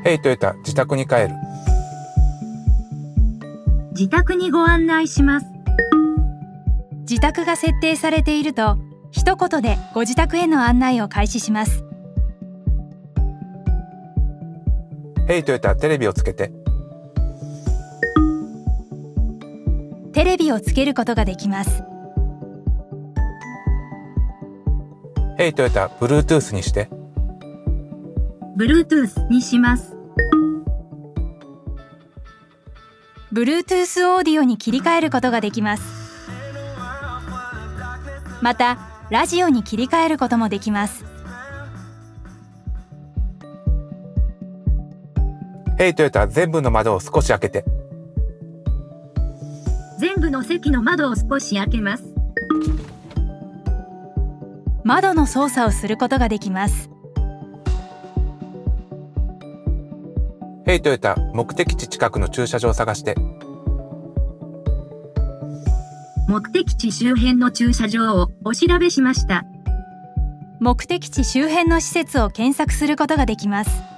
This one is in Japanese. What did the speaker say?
ヘイトヨタ、自宅に帰る。 自宅にご案内します。 自宅が設定されていると、一言でご自宅への案内を開始します。 ヘイトヨタ、テレビをつけて。 テレビをつけることができます。 ヘイトヨタ、Bluetooth にして。 Bluetooth にします。 Bluetooth オーディオに切り替えることができます。また、ラジオに切り替えることもできます。 ヘイトヨタ、全部の窓を少し開けて。 全部の席の窓を少し開けます。 窓の操作をすることができます。 ヘイトヨタ、目的地近くの駐車場を探して。 目的地周辺の駐車場をお調べしました。 目的地周辺の施設を検索することができます。